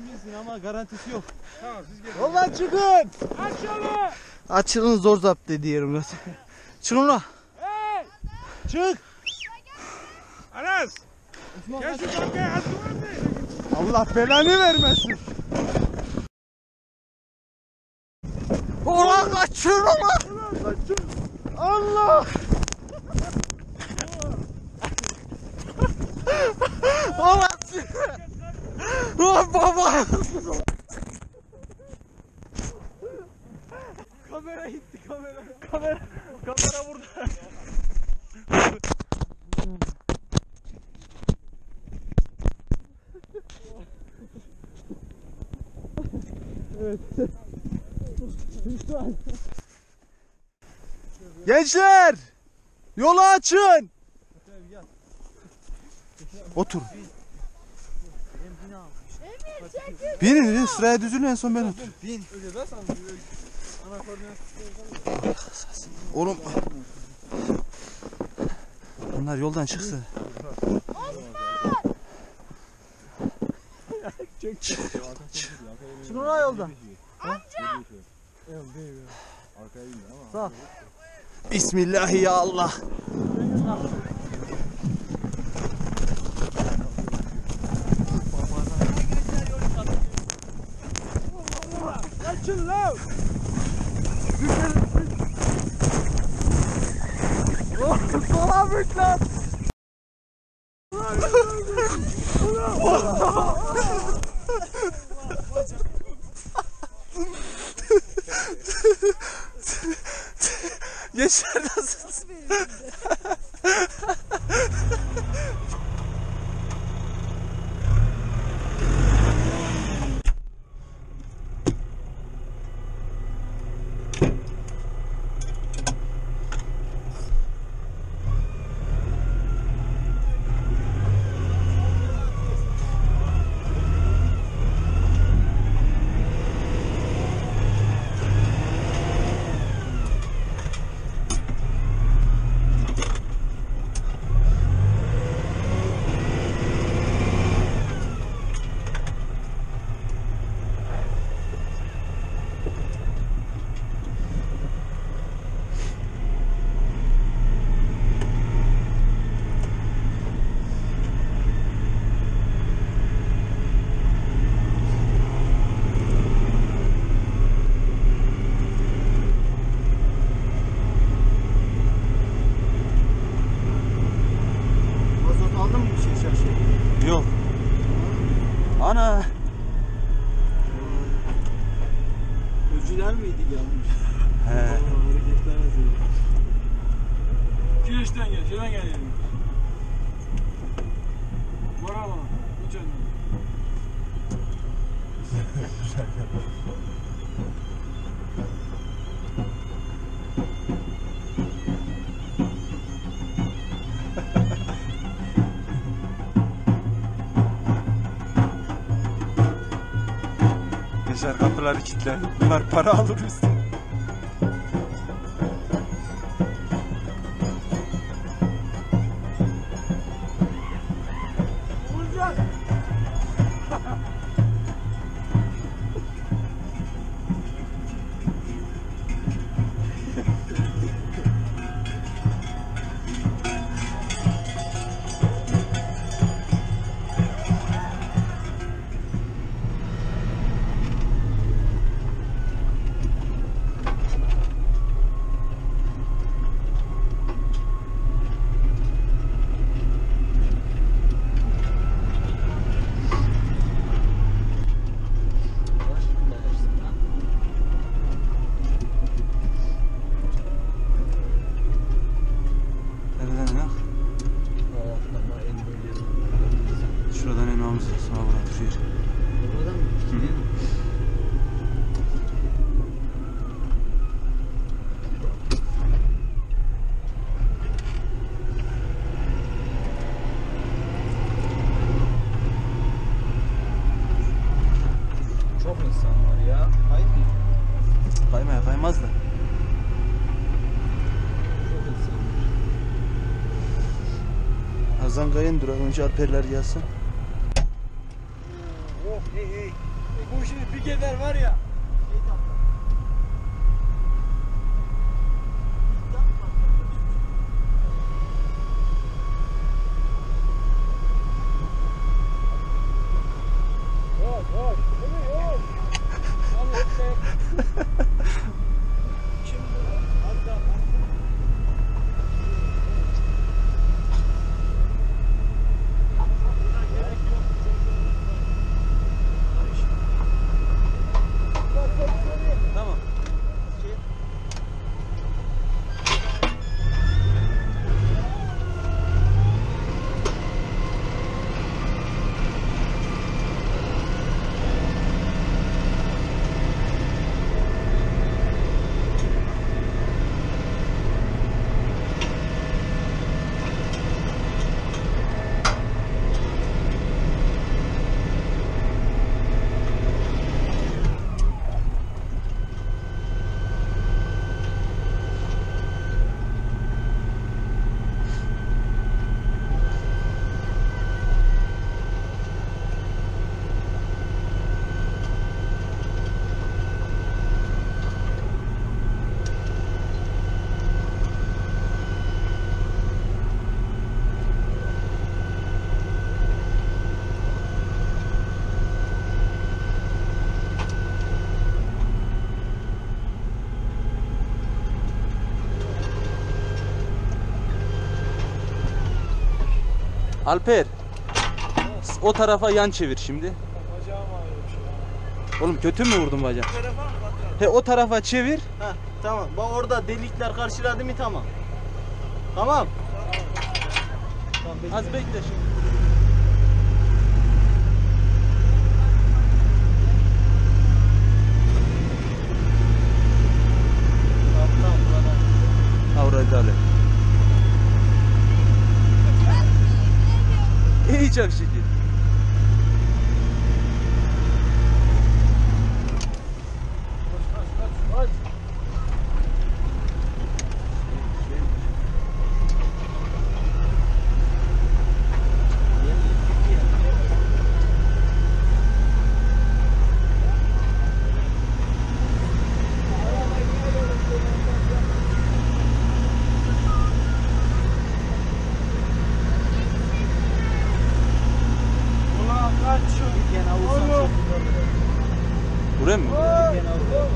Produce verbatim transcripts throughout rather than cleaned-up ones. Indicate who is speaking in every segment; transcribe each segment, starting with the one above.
Speaker 1: bilsin ama garantisi yok.
Speaker 2: Tamam siz gelin.
Speaker 1: Yoldan çıkın.
Speaker 2: Aç yolu.
Speaker 1: Açılın zor zapt dedi yerim lan. Çıkın lan.
Speaker 2: Hey.
Speaker 1: Çık.
Speaker 2: Aras. Gel şu bankaya at duvarda.
Speaker 1: Allah belanı vermesin. Ulan kaçın ulan. Allah. Ulan. Ulan baba. Kamera gitti kamera. Kamera. Kamera burada. Evet. Gençler! Yolu açın! Otur. Binin, binin. Sıraya düzülün, en son ben otur. Bin. Oğlum. Bunlar yoldan çıksın. Çık çık. Çık oraya yoldan. Amca. Sağ. Bismillah ya Allah.
Speaker 2: Açın lan.
Speaker 1: Sola büyük lan. Gençler nasılsınız? Yok. Ana.
Speaker 3: Öcüler miydi gelmiş?
Speaker 1: He.
Speaker 3: Hareketler hazır.
Speaker 2: Güneşten gel, şuradan gel yerim. Var ama, hiç önce.
Speaker 1: Dışarı kapıları kilitler. Bunlar para alır üstüne. Şuradan inmemiz sağa bırakıyor.
Speaker 3: Buradan mı?
Speaker 2: Çok insan var ya. Hayır mı?
Speaker 1: Kaymaya kaymaz da.
Speaker 3: Çok insan var.
Speaker 1: Azan kayın dur önce alperler gelsin.
Speaker 2: Oh hey hey.
Speaker 3: Bu şimdi bir gezer var ya.
Speaker 2: Yok yok. Bunu yok. Yalnız işte. Şimdi az daha.
Speaker 1: Tamam. Alper. O tarafa yan çevir şimdi.
Speaker 2: Bacağım ağrıyor şu an.
Speaker 1: Oğlum kötü mü vurdun bacağım?
Speaker 2: Telefon mu patron?
Speaker 1: He o tarafa çevir.
Speaker 3: Heh, tamam. Bak orada delikler karşıladı mı tamam. Tamam. Tamam bekle.
Speaker 1: Az bekle şimdi.
Speaker 3: Tamam tamam burada.
Speaker 1: Avrayı dale. İyi çok şükür.
Speaker 2: Aç. Ulan kaç şu.
Speaker 3: Gene avuçtan
Speaker 2: Oğlum.
Speaker 3: çekti.
Speaker 1: Buraya mı?
Speaker 3: Gene avuçtan.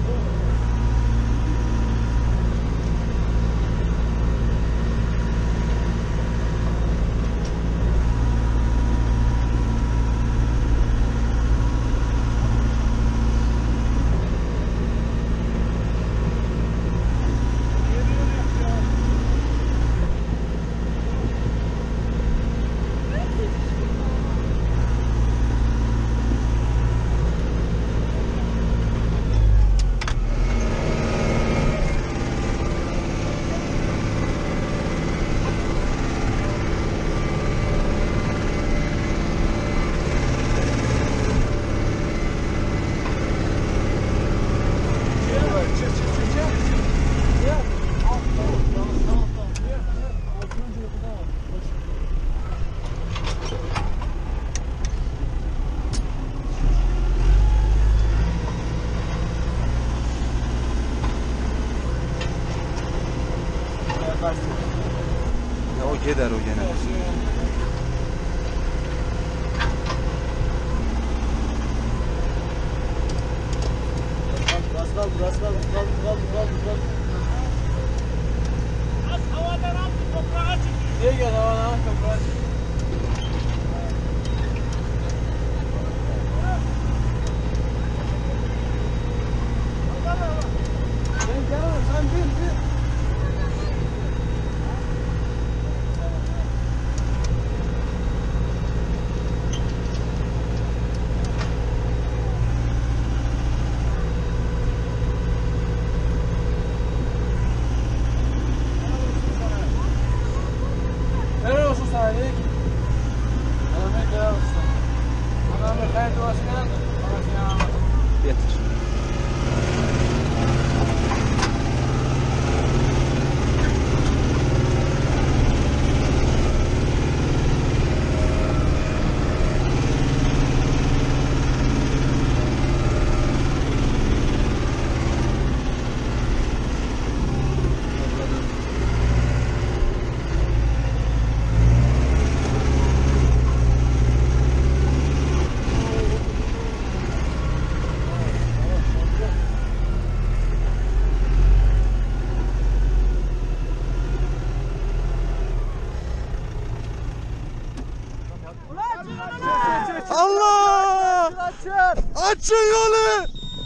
Speaker 4: Allah!
Speaker 3: Açın.
Speaker 4: Açın yolu!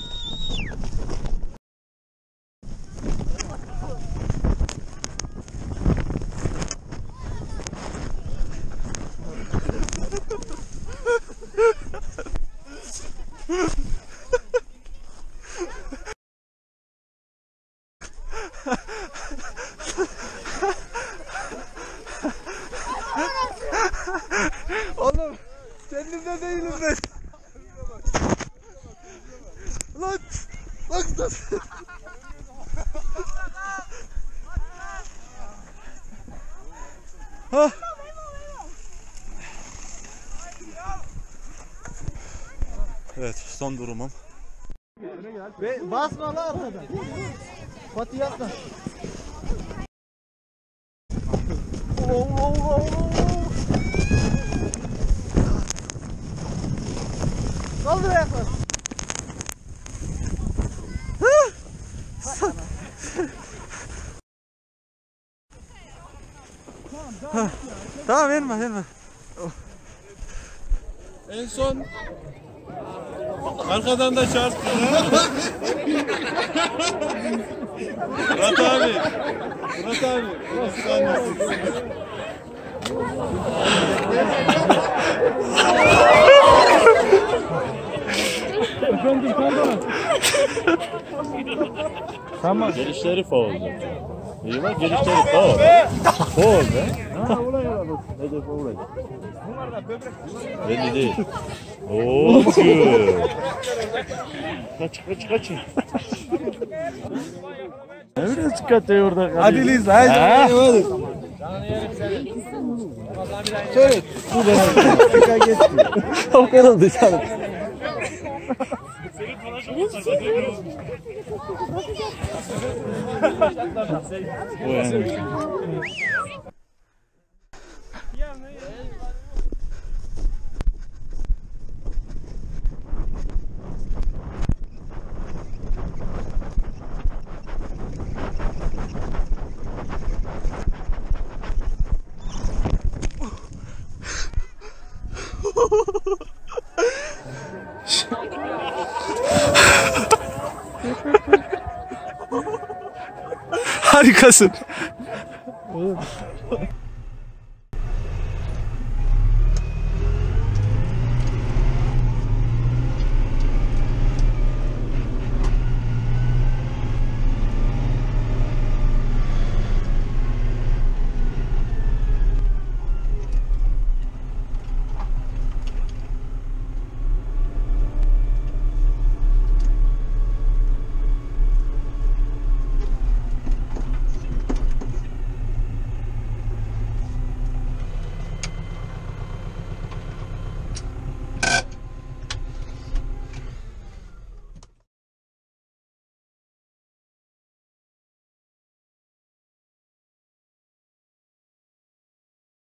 Speaker 4: Oğlum kendimde değilim ben. Lan bak dur. Ha. Evet, son durumum.
Speaker 3: Ve basma la arkadan. Fatih yapma. Oo, oo, oo, oo. Kaldır ayakları.
Speaker 4: Tamam verme verme.
Speaker 1: En son arkadan da çarptı. Murat abi. Murat abi.
Speaker 2: Efendim pardon. Tamam.
Speaker 5: Gelişleri faul. İyi bak gelişleri faul. Faul be. Ha ulan ya. Hadi faul hadi. Belli değil. Oo. Kaç kaç kaç. Ne biraz çıkartıyor orada.
Speaker 4: Hadi Liz hadi. Hadi. Söyle. Bu ben. O kırıldı canım.
Speaker 5: O yani.
Speaker 4: Harikasın.